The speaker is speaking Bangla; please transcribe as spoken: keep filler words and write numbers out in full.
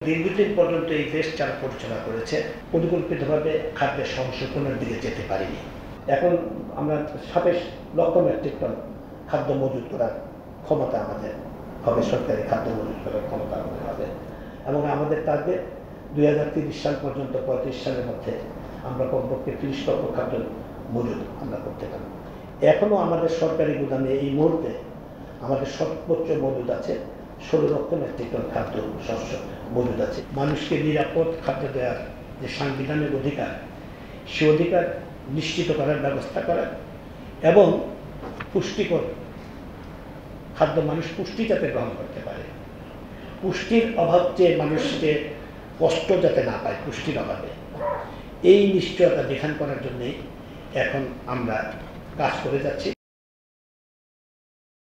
দীর্ঘদিন পর্যন্ত এই দেশ যারা পরিচালনা করেছে পরিকল্পিতভাবে খাদ্যের সংশোধনের দিকে যেতে পারিনি। এখন আমরা সাতাশ লক্ষ মেট্রিক টন খাদ্য মজুত করার ক্ষমতা আমাদের হবে, সরকারি খাদ্য মজুত করার ক্ষমতা আমাদের হবে এবং আমাদের টার্গেট দুই হাজার তিরিশ সাল পর্যন্ত পঁয়ত্রিশ সালের মধ্যে আমরা কমপক্ষে তিরিশ লক্ষ খাদ্য মজুত আমরা করতে পারি। এখনও আমাদের সরকারি গুদামে এই মুহূর্তে আমাদের সর্বোচ্চ মজুদ আছে ষোলো লক্ষ মেট্রিক টন খাদ্য শস্য মজুদ আছে। মানুষকে নিরাপদ খাদ্য দেওয়ার যে সাংবিধানিক অধিকার, সে অধিকার নিশ্চিত করার ব্যবস্থা করা এবং পুষ্টিকর খাদ্য মানুষ পুষ্টি যাতে গ্রহণ করতে পারে, পুষ্টির অভাব যে মানুষকে কষ্ট যাতে না পায় পুষ্টির অভাবে, এই নিশ্চয়তা বিধান করার জন্যে এখন আমরা কাজ করে যাচ্ছি।